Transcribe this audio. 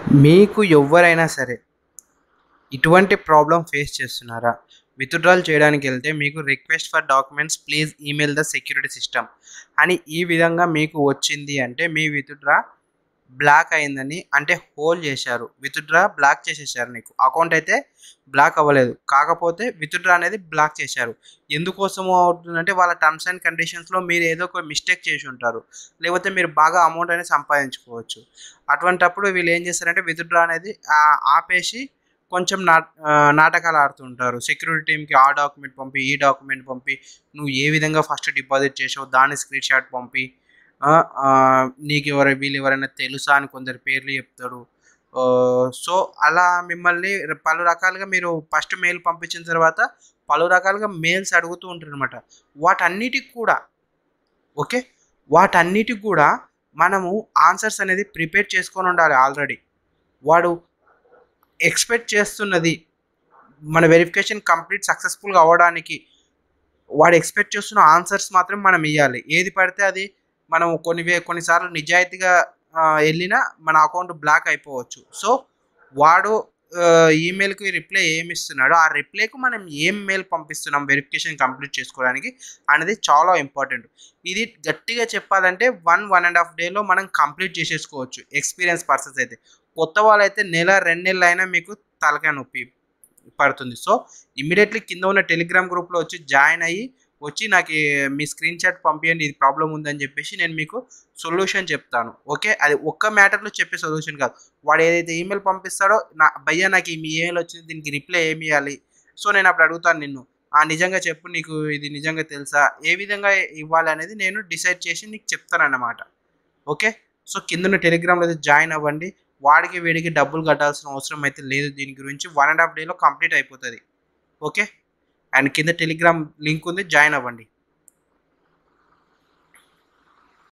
మీకు ఎవ్వరైనా సరే ఇటువంటి ప్రాబ్లమ్ ఫేస్ చేస్తున్నారా? విత్‌డ్రాల్ చేయడానికెళ్తే మీకు request for documents please email the security system అని ఈ విధంగా మీకు వచ్చింది అంటే మీ విత్‌డ్రా బ్లాక్ అయిందని అంటే హోల్డ్ చేశారు. విత్‌డ్రా బ్లాక్ చేసేసారు నీకు. అకౌంట్ అయితే బ్లాక్ అవ్వలేదు. కాకపోతే విత్‌డ్రా అనేది బ్లాక్ చేశారు. ఎందుకోసము అవుతుందంటే వాళ్ళ టర్మ్స్ అండ్ కండిషన్స్‌లో మీరు ఏదో ఒక మిస్టేక్ చేసి ఉంటారు. లేకపోతే మీరు బాగా అమౌంట్ అనేది సంపాదించుకోవచ్చు. అటువంటప్పుడు వీళ్ళు ఏం చేస్తారంటే విత్‌డ్రా అనేది ఆపేసి కొంచెం నాటకాలు ఆడుతుంటారు. సెక్యూరిటీ టీమ్‌కి ఆ డాక్యుమెంట్ పంపి, ఈ డాక్యుమెంట్ పంపి, నువ్వు ఏ విధంగా ఫస్ట్ డిపాజిట్ చేసావు దాని స్క్రీన్ షాట్ పంపి, నీకు వీళ్ళెవరైనా తెలుసా అని కొందరు పేర్లు చెప్తాడు. సో, అలా మిమ్మల్ని పలు రకాలుగా మీరు ఫస్ట్ మెయిల్ పంపించిన తర్వాత పలు రకాలుగా మెయిల్స్ అడుగుతూ ఉంటారనమాట. వాటన్నిటికి కూడా ఓకే. వాటన్నిటికి కూడా మనము ఆన్సర్స్ అనేది ప్రిపేర్ చేసుకొని ఉండాలి ఆల్రెడీ. వాడు ఎక్స్‌పెక్ట్ చేస్తున్నది మన వెరిఫికేషన్ కంప్లీట్ సక్సెస్‌ఫుల్‌గా అవ్వడానికి వాడు ఎక్స్‌పెక్ట్ చేస్తున్న ఆన్సర్స్ మాత్రం మనం ఇయ్యాలి. ఏది పడితే అది మనం కొన్నిసార్లు నిజాయితీగా ఎళ్ళినా మన అకౌంట్ బ్లాక్ అయిపోవచ్చు. సో, వాడు ఈమెయిల్‌కి రిప్లై ఏమిస్తున్నాడో ఆ రిప్లైకి మనం ఏం మెయిల్ పంపిస్తున్నాం వెరిఫికేషన్ కంప్లీట్ చేసుకోవడానికి అనేది చాలా ఇంపార్టెంట్. ఇది గట్టిగా చెప్పాలంటే 1 ½ డేలో మనం కంప్లీట్ చేసేసుకోవచ్చు ఎక్స్‌పీరియన్స్ పర్సన్స్ అయితే. కొత్త వాళ్ళైతే నెల, 2 నెలలైనా మీకు తలకాయ నొప్పి పడుతుంది. సో, ఇమ్మీడియేట్‌లీ కింద ఉన్న టెలిగ్రామ్ గ్రూప్‌లో జాయిన్ అయ్యి నాకు మీ స్క్రీన్ షాట్ పంపియండి ఇది ప్రాబ్లమ్ ఉందని చెప్పేసి నేను మీకు సొల్యూషన్ చెప్తాను. ఓకే. అది ఒక్క మ్యాటర్‌లో చెప్పే సొల్యూషన్ కాదు. వాడు ఏదైతే ఈమెయిల్ పంపిస్తాడో భయ్యా నాకు ఈ మీ ఈమెయిల్ వచ్చింది దీనికి రిప్లై ఏమి ఇయ్యాలి? సో, నేను అప్పుడు అడుగుతాను నిన్ను. నిజంగా చెప్పు నీకు ఇది నిజంగా తెలుసా? ఏ విధంగా ఇవ్వాలి అనేది నేను డిసైడ్ చేసి నీకు చెప్తానన్నమాట. ఓకే. సో, కిందున్న టెలిగ్రామ్‌లో అయితే జాయిన్ అవ్వండి. వాడికి వీడికి డబ్బులు కట్టాల్సిన అవసరం అయితే లేదు దీని గురించి. 1 ½ డేలో కంప్లీట్ అయిపోతది. ఓకే. అండ్ కింద టెలిగ్రామ్ లింక్ ఉంది జాయిన్ అవ్వండి.